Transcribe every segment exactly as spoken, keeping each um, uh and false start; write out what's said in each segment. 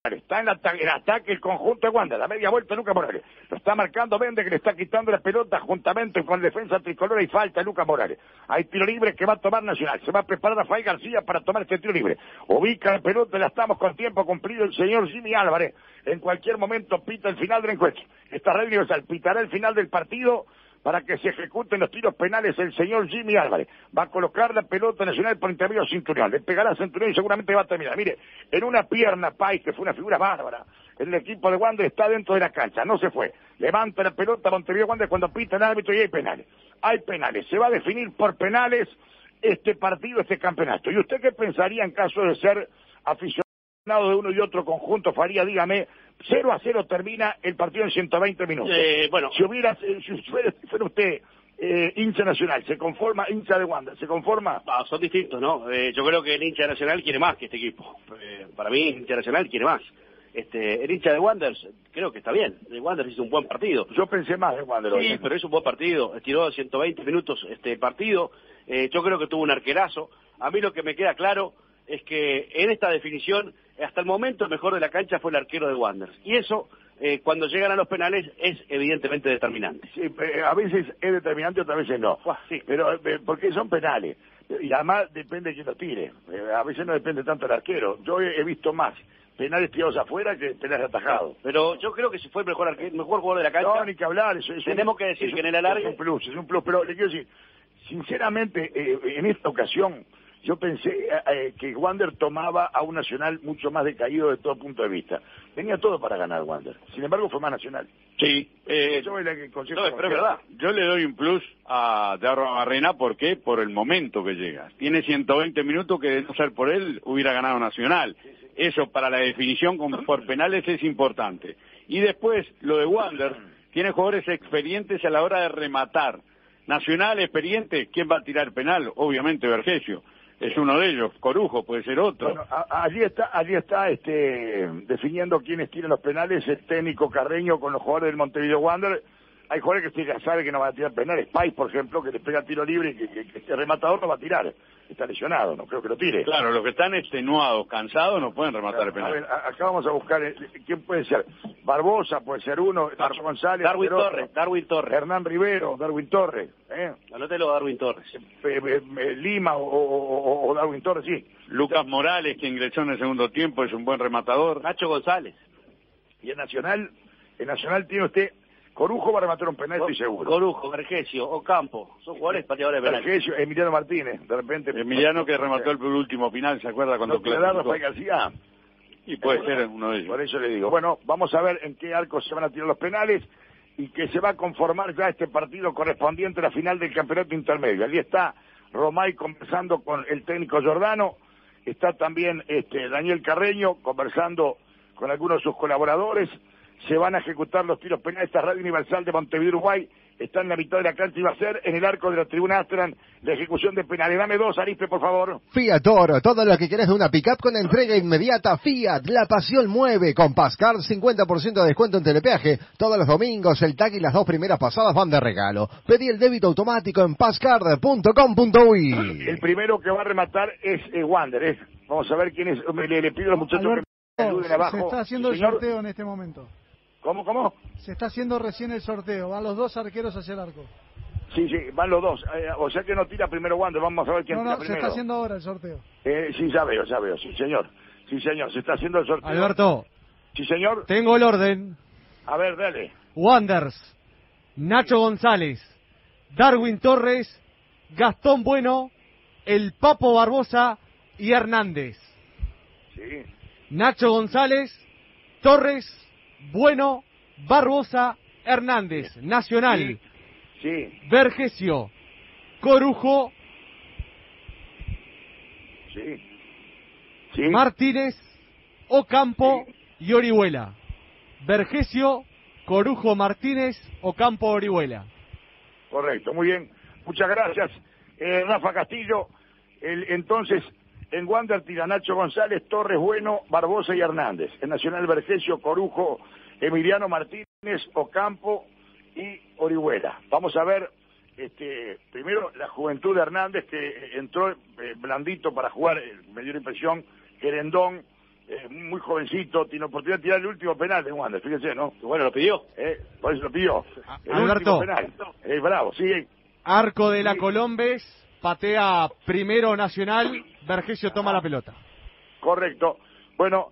Está en el ataque el conjunto de Wander, la media vuelta Lucas Morales. Lo está marcando Méndez, que le está quitando la pelota juntamente con la defensa tricolor y falta Lucas Morales. Hay tiro libre que va a tomar Nacional. Se va a preparar Rafael García para tomar este tiro libre. Ubica la pelota, la estamos con tiempo cumplido el señor Jimmy Álvarez. En cualquier momento pita el final del encuentro. Esta red universal pitará el final del partido para que se ejecuten los tiros penales el señor Jimmy Álvarez. Va a colocar la pelota Nacional por intermedio de Centurión. Le pegará a Centurión y seguramente va a terminar. Mire, en una pierna, Pais, que fue una figura bárbara. El equipo de Wander está dentro de la cancha, no se fue. Levanta la pelota Montevideo Wander cuando pita el árbitro y hay penales. Hay penales. Se va a definir por penales este partido, este campeonato. ¿Y usted qué pensaría en caso de ser aficionado de uno y otro conjunto? Faría, dígame, cero a cero termina el partido en ciento veinte minutos. Eh, bueno, si hubiera, si fuera, fuera usted eh, hincha Nacional, ¿se conforma? Hincha de Wander, ¿se conforma? Ah, son distintos, ¿no? Eh, yo creo que el hincha Nacional quiere más que este equipo. Eh, para mí, el hincha Nacional quiere más. Este, el hincha de Wander creo que está bien. El Wander hizo un buen partido. Yo pensé más de Wander. Sí, hoy, ¿eh? pero es un buen partido. Estiró ciento veinte minutos este partido. Eh, yo creo que tuvo un arquerazo. A mí lo que me queda claro es que en esta definición, hasta el momento el mejor de la cancha fue el arquero de Wander. Y eso, eh, cuando llegan a los penales, es evidentemente determinante. Sí, a veces es determinante, otras veces no. Uah, sí. Pero, eh, porque son penales. Y además depende de quién lo tire. Eh, a veces no depende tanto del arquero. Yo he, he visto más penales tirados afuera que penales atajados. Pero yo creo que si fue el mejor arquero, mejor jugador de la cancha. No, ni que hablar. Eso, eso, tenemos que decir eso, que en el alargue... Es un plus, es un plus. Pero le quiero decir, sinceramente, eh, en esta ocasión, yo pensé eh, que Wander tomaba a un Nacional mucho más decaído de todo punto de vista. Tenía todo para ganar Wander. Sin embargo, fue más Nacional. Sí, eh, yo, le, no, pero es verdad. Yo le doy un plus a Darro Barrena, ¿por qué? Por el momento que llega. Tiene ciento veinte minutos que de no ser por él hubiera ganado Nacional. Sí, sí. Eso para la definición con, por penales es importante. Y después, lo de Wander, tiene jugadores experientes a la hora de rematar. Nacional experiente, ¿quién va a tirar penal? Obviamente Vergesio. Es uno de ellos, Corujo puede ser otro. Bueno, a, allí está, allí está este, definiendo quiénes tiran los penales, el técnico Carreño con los jugadores del Montevideo Wander. Hay jugadores que ya saben que no van a tirar penales. Pais, por ejemplo, que le pega tiro libre y que, que, que este rematador no va a tirar. Está lesionado, no creo que lo tire. Claro, los que están extenuados, cansados, no pueden rematar el penal. A ver, acá vamos a buscar, ¿quién puede ser? Barbosa puede ser uno, Dar Nacho González. Darwin Torres, Darwin Torres. Hernán Rivero, Darwin Torres. ¿eh? Anótelo, Darwin Torres. Eh, eh, eh, Lima o, o, o Darwin Torres, sí. Lucas Morales, que ingresó en el segundo tiempo, es un buen rematador. Nacho González. Y en Nacional, en Nacional tiene usted... Corujo va a rematar un penal, estoy seguro. Corujo, Vergesio, Ocampo, son jugadores pateadores de penal. Vergesio, Emiliano Martínez, de repente... Emiliano que remató el último final, ¿se acuerda? Cuando ¿No queda Rafael García? Y puede ser uno de ellos. Por eso le digo. Bueno, vamos a ver en qué arco se van a tirar los penales y que se va a conformar ya este partido correspondiente a la final del campeonato intermedio. Allí está Romay conversando con el técnico Giordano, está también este Daniel Carreño conversando con algunos de sus colaboradores. Se van a ejecutar los tiros penales. Esta Radio Universal de Montevideo, Uruguay, está en la mitad de la cancha y va a ser en el arco de la tribuna Astran la ejecución de penales. Dame dos, Arispe, por favor. Fiat Toro, todo lo que querés de una pick-up con entrega inmediata. Fiat, la pasión mueve. Con Pascard, cincuenta por ciento de descuento en telepeaje. Todos los domingos, el tag y las dos primeras pasadas van de regalo. Pedí el débito automático en pascard punto com punto uy. El primero que va a rematar es eh, Wander. ¿eh? Vamos a ver quién es. Le, le pido a los muchachos Alberto, que me ayuden abajo. Se está haciendo el Señor. sorteo en este momento. ¿Cómo, cómo? Se está haciendo recién el sorteo. Van los dos arqueros hacia el arco. Sí, sí, van los dos. Eh, o sea que no tira primero Wander. Vamos a ver quién no, tira no, primero. Se está haciendo ahora el sorteo. Eh, sí, ya veo, ya veo. Sí, señor. Sí, señor. Se está haciendo el sorteo. Alberto. Sí, señor. Tengo el orden. A ver, dale. Wanders, Nacho González, Darwin Torres, Gastón Bueno, el Papo Barbosa y Hernández. Sí. Nacho González, Torres, Bueno, Barbosa, Hernández. Nacional. Sí. sí. Vergesio, Corujo. Sí. Sí. Martínez, Ocampo sí. y Orihuela. Vergesio, Corujo, Martínez, Ocampo, Orihuela. Correcto, muy bien. Muchas gracias, eh, Rafa Castillo. El, entonces, en Wander tira Nacho González, Torres, Bueno, Barbosa y Hernández. En Nacional, Vergesio, Corujo, Emiliano Martínez, Ocampo y Orihuela. Vamos a ver, este, primero la juventud de Hernández, que entró eh, blandito para jugar, eh, me dio la impresión, Querendón, eh, muy jovencito, tiene oportunidad de tirar el último penal de Wander, fíjese, ¿no? Bueno, lo pidió. Eh, por eso lo pidió. El Alberto. último penal. Eh, bravo, sigue. Arco de la Colombes, patea primero Nacional, Vergesio toma la pelota. Correcto. Bueno,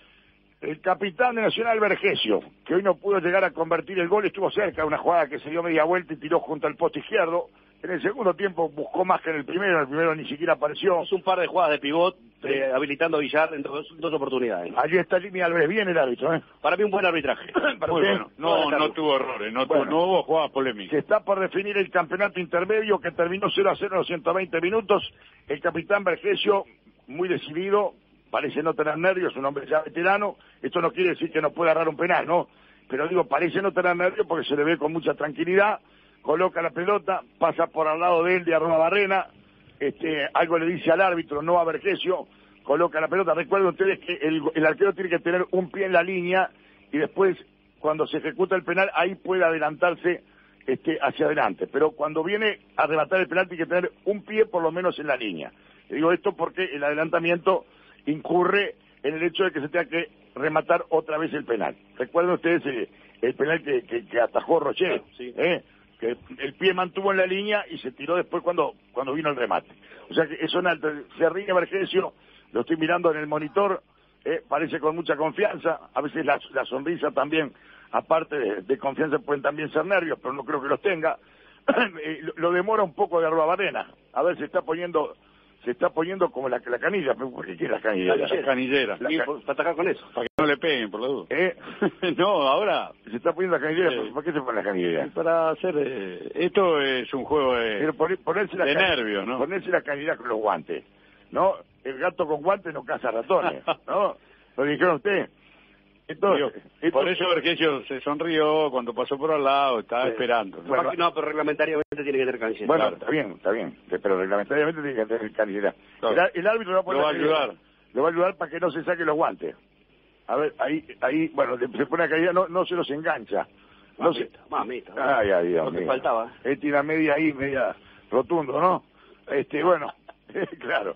el capitán de Nacional, Vergesio, que hoy no pudo llegar a convertir el gol, estuvo cerca de una jugada que se dio media vuelta y tiró junto al poste izquierdo. En el segundo tiempo buscó más que en el primero, en el primero ni siquiera apareció. Es un par de jugadas de pivot, eh, habilitando a Villar en dos, dos oportunidades. Allí está Jimmy Álvarez, bien el árbitro, ¿eh? Para mí un buen arbitraje. Para Muy usted, bueno. No, no tuvo errores, no, tuvo, Bueno. no hubo jugadas polémicas. Se está por definir el campeonato intermedio que terminó cero a cero en los ciento veinte minutos. El capitán Vergesio, muy decidido, parece no tener nervios, un hombre ya veterano. Esto no quiere decir que no pueda agarrar un penal, ¿no? Pero digo, parece no tener nervios porque se le ve con mucha tranquilidad. Coloca la pelota, pasa por al lado de él, de Arruabarrena, este, algo le dice al árbitro, no a Vergesio, coloca la pelota. Recuerden ustedes que el, el arquero tiene que tener un pie en la línea y después, cuando se ejecuta el penal, ahí puede adelantarse este, hacia adelante. Pero cuando viene a rematar el penal, tiene que tener un pie por lo menos en la línea. Y digo esto porque el adelantamiento incurre en el hecho de que se tenga que rematar otra vez el penal. Recuerden ustedes el, el penal que, que, que atajó Rocher, Sí. ¿eh? Que el pie mantuvo en la línea y se tiró después cuando cuando vino el remate. O sea que eso en alto. Se ríe Vergesio, lo estoy mirando en el monitor, eh, parece con mucha confianza, a veces la, la sonrisa también, aparte de, de confianza, pueden también ser nervios, pero no creo que los tenga. eh, lo, lo demora un poco de Arruabarrena, a ver, se está poniendo se está poniendo como la, la canilla. ¿Por qué quiere la canilla? La canillera. La Y ca- para atacar con eso. Para que no le peguen, por la duda. ¿Eh? No, ahora, Se está poniendo la canillera, Sí. ¿por, ¿por qué se pone la canillera? para hacer... eh, esto es un juego de, Pero poner- ponerse la de ca- nervios, ¿no? Ponerse la canillera con los guantes, ¿no? El gato con guantes no caza ratones, ¿no? ¿Lo dijeron usted? Entonces, Digo, esto- por eso Vergesio se sonrió cuando pasó por al lado, estaba Sí. esperando. Bueno, Capaz que no, pero reglamentariamente tiene que tener canillera. Bueno, Claro. está bien, está bien, pero reglamentariamente tiene que tener canillera. Claro. El, el árbitro lo va a poner Lo va a la canillera. ayudar. Lo va a ayudar para que no se saque los guantes. A ver, ahí, ahí, bueno, le- se pone la canillera, no, no se los engancha. No se... Mamita, mamita. Ay, ay, Dios Lo que mío. faltaba. Él tira media ahí, media rotundo, ¿no? Este, bueno, claro.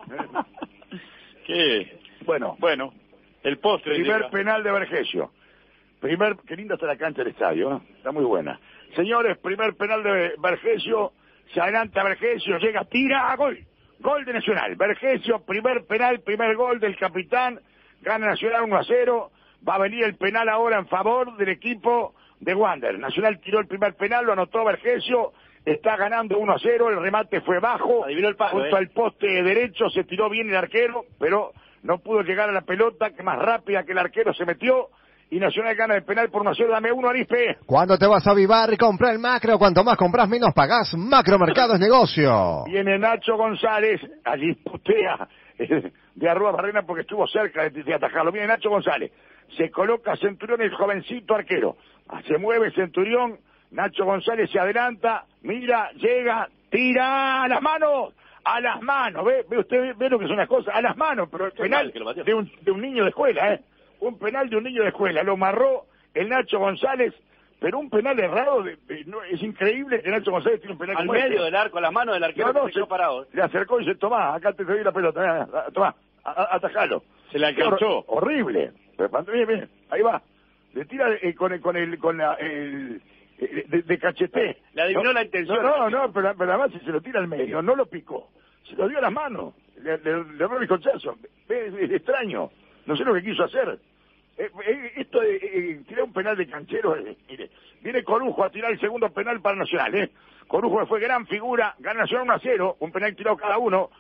¿Qué? Bueno, Bueno, el postre... primer llega. penal de Vergesio. Primer, qué linda está la cancha del estadio, ¿eh? Está muy buena. Señores, primer penal de Vergesio, se adelanta Vergesio, llega, tira, gol, gol de Nacional. Vergesio, primer penal, primer gol del capitán, gana Nacional uno a cero, va a venir el penal ahora en favor del equipo de Wander. Nacional tiró el primer penal, lo anotó Vergesio, está ganando uno a cero, el remate fue bajo, Adivinó el palo, junto ¿eh? al poste derecho, se tiró bien el arquero, pero no pudo llegar a la pelota, que más rápida que el arquero se metió, y Nacional gana el penal por uno a cero. Dame uno, Arispe. ¿Cuándo te vas a avivar? Compra el macro. Cuanto más compras, menos pagás. Macromercado es negocio. Viene Nacho González, allí putea eh, de Arruabarrena porque estuvo cerca de, de atajarlo. Viene Nacho González, se coloca Centurión, el jovencito arquero. Se mueve Centurión, Nacho González se adelanta, mira, llega, tira a las manos, a las manos. ¿Ve, ve usted ve, ve lo que son las cosas? A las manos, pero el Qué penal mal que lo pateó. de un, de un niño de escuela, ¿eh? Un penal de un niño de escuela. Lo marró el Nacho González, pero un penal errado. De, de- no, es increíble que Nacho González tiene un penal Al como este. medio del arco, a las manos del arquero, No, no, que se quedó se- parado. Le acercó y dice, tomá, acá te doy la pelota, eh, tomá, a- a- atajalo. Se le alcanzó. Hor- horrible. Pero, bien, bien, ahí va. Le tira eh, con el, con el, con la, el, eh, de, de cacheté. Le adivinó No, la intención. No, no, no, pero, pero además si se lo tira al medio, no lo picó. Se lo dio a las manos. Le, le, le abrió el colchazo. Es, es extraño. No sé lo que quiso hacer. Eh, eh, esto de eh, tirar un penal de canchero, eh, mire, viene Corujo a tirar el segundo penal para Nacional, ¿eh? Corujo fue gran figura, gana Nacional uno a cero, un penal tirado cada uno,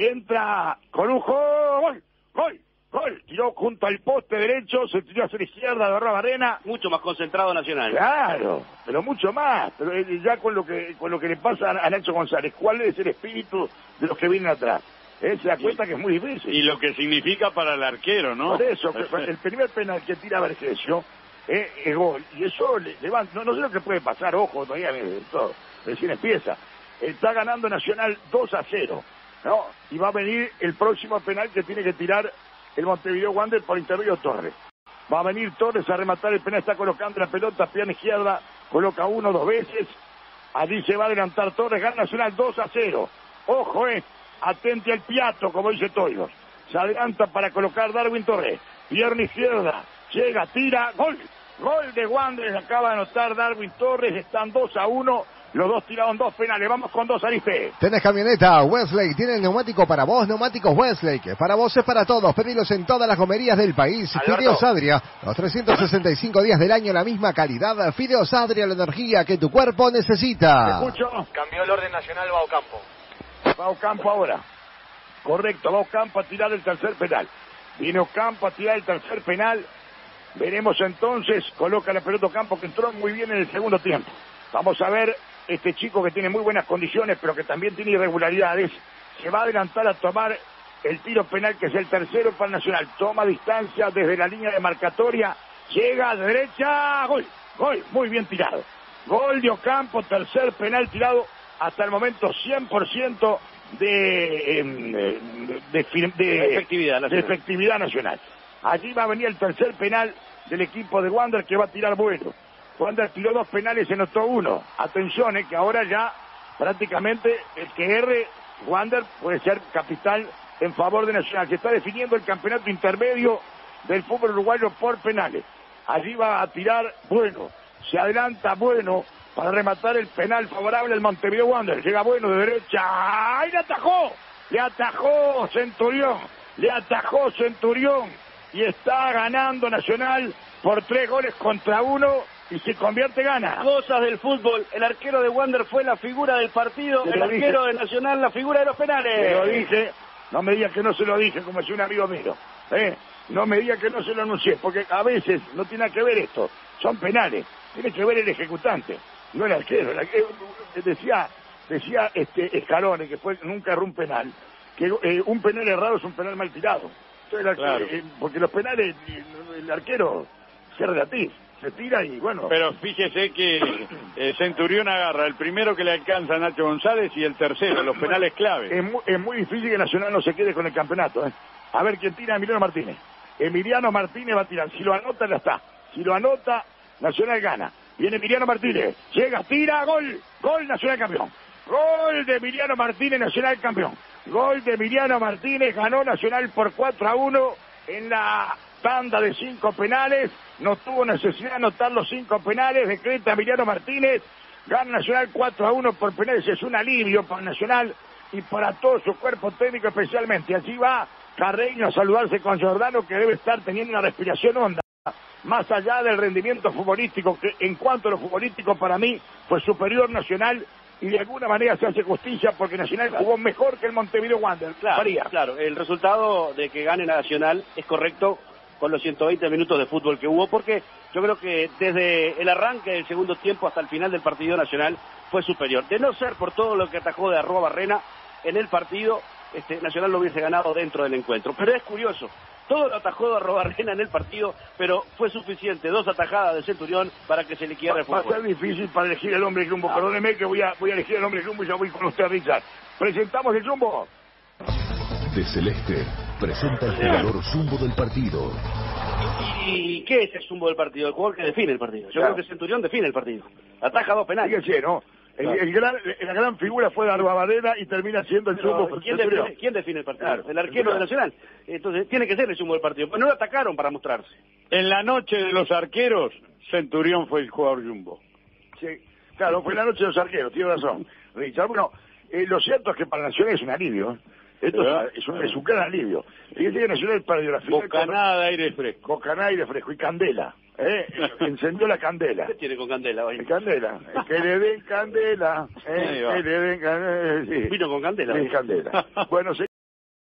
entra Corujo, gol, gol, gol, tiró junto al poste derecho, se tiró hacia la izquierda, agarró a Barrena, Mucho más concentrado Nacional. claro, pero mucho más, pero eh, ya con lo que con lo que le pasa a Nacho González, ¿cuál es el espíritu de los que vienen atrás? ¿Eh? Se da cuenta que es muy difícil. Y lo que significa para el arquero, ¿no? Por eso, que el primer penal que tira Vergesio eh, es gol. Y eso le, le va, no, no sé lo que puede pasar, ojo, todavía eh, todo, recién empieza. Está ganando Nacional dos a cero, ¿no? Y va a venir el próximo penal que tiene que tirar el Montevideo Wander por intermedio Torres. Va a venir Torres a rematar el penal, está colocando la pelota, pierna izquierda, coloca uno, dos veces. Allí se va a adelantar Torres, gana Nacional dos a cero. Ojo, eh. Atente al piato, como dice Toilos. Se adelanta para colocar Darwin Torres. Pierna izquierda. Llega, tira, gol. Gol de Wanderers, acaba de anotar Darwin Torres. Están dos a uno. Los dos tiraron dos penales. Vamos con dos, Arife. Tenés camioneta Westlake, tiene neumático para vos, neumáticos Westlake. Para vos es para todos, pedilos en todas las gomerías del país. Alberto. Fideos Adria, los trescientos sesenta y cinco días del año, la misma calidad. Fideos Adria, la energía que tu cuerpo necesita. ¿Me escucho? Cambió el orden nacional, va Ocampo. Va Ocampo ahora. Correcto, va Ocampo a tirar el tercer penal. Viene Ocampo a tirar el tercer penal. Veremos entonces, coloca la pelota Ocampo, que entró muy bien en el segundo tiempo. Vamos a ver, este chico que tiene muy buenas condiciones, pero que también tiene irregularidades, se va a adelantar a tomar el tiro penal, que es el tercero para el Nacional. Toma distancia desde la línea de marcatoria, llega a derecha, gol, gol, muy bien tirado. Gol de Ocampo, tercer penal tirado, hasta el momento cien por ciento de, de, de, de, de, efectividad de efectividad nacional. Allí va a venir el tercer penal del equipo de Wander, que va a tirar bueno. Wander tiró dos penales, se notó uno. Atención, eh, que ahora ya prácticamente el que erre Wander puede ser capital en favor de Nacional. Se está definiendo el campeonato intermedio del fútbol uruguayo por penales. Allí va a tirar bueno. Se adelanta bueno para rematar el penal favorable al Montevideo Wander. Llega bueno de derecha. ¡Ay, le atajó! Le atajó Centurión. Le atajó Centurión. Y está ganando Nacional por tres goles contra uno. Y se convierte, gana. Cosas del fútbol. El arquero de Wander fue la figura del partido. Se El lo arquero dije. de Nacional, la figura de los penales. Se lo dije. No me digas que no se lo dije, como decía un amigo mío. ¿eh? No me digas que no se lo anuncié, porque a veces no tiene nada que ver esto. Son penales. Tiene que ver el ejecutante, no el arquero. El arquero decía, decía este Escalone, que fue nunca erró un penal, que eh, un penal errado es un penal mal tirado. Entonces, el, Claro. eh, porque los penales, el arquero es relativo. Se tira y bueno. Pero fíjese que eh, Centurión agarra el primero que le alcanza a Nacho González y el tercero, los penales clave. Es muy, es muy difícil que Nacional no se quede con el campeonato. ¿eh? A ver quién tira, Emiliano Martínez. Emiliano Martínez va a tirar. Si lo anota, ya está. Si lo anota, Nacional gana. Viene Emiliano Martínez. Llega, tira, gol. Gol, Nacional campeón. Gol de Emiliano Martínez, Nacional campeón. Gol de Emiliano Martínez, ganó Nacional por cuatro a uno en la tanda de cinco penales. No tuvo necesidad de anotar los cinco penales. Decreta Emiliano Martínez. Gana Nacional cuatro a uno por penales. Es un alivio para Nacional y para todo su cuerpo técnico especialmente. Allí va Carreño a saludarse con Giordano, que debe estar teniendo una respiración honda. Más allá del rendimiento futbolístico, que en cuanto a lo futbolístico para mí fue superior Nacional, y de alguna manera se hace justicia porque Nacional jugó mejor que el Montevideo Wanderers. Claro, Faría. claro, el resultado de que gane Nacional es correcto con los ciento veinte minutos de fútbol que hubo, porque yo creo que desde el arranque del segundo tiempo hasta el final del partido, Nacional fue superior. De no ser por todo lo que atajó de Arroa Barrena en el partido, este, Nacional lo hubiese ganado dentro del encuentro. Pero es curioso, todo lo atajó de Arroa Barrena en el partido, pero fue suficiente, dos atajadas de Centurión para que se liquidara el Va a fútbol. ser difícil para elegir el hombre rumbo. Perdóneme que voy a, voy a elegir el hombre rumbo y ya voy con usted, Richard. Presentamos el rumbo. De Celeste presenta el jugador zumbo del partido. ¿Y qué es el zumbo del partido? El jugador que define el partido. Yo Claro. creo que Centurión define el partido. Ataja dos penales. Fíjese, ¿no? El, el gran, la gran figura fue Darba Barrera y termina siendo el Pero, zumbo. ¿quién, define, ¿Quién define el partido? Claro, el arquero de claro. Nacional. Entonces, tiene que ser el zumbo del partido. Pues no lo atacaron para mostrarse. En la noche de los arqueros, Centurión fue el jugador jumbo. Sí, claro, fue la noche de los arqueros, tiene razón, Richard. Bueno, eh, lo cierto es que para Nacional es un alivio. ¿eh? Esto ¿verdad? es, es, un, es un gran alivio. Fíjate que Nacional perdió la final. Bocanada de aire fresco. Bocanada de aire fresco y candela. ¿eh? Encendió la candela. ¿Qué tiene con candela hoy? Candela. Que le den candela. ¿eh? Ahí va. Que le den candela. Sí. Vino con candela Sí, hoy. candela. Bueno,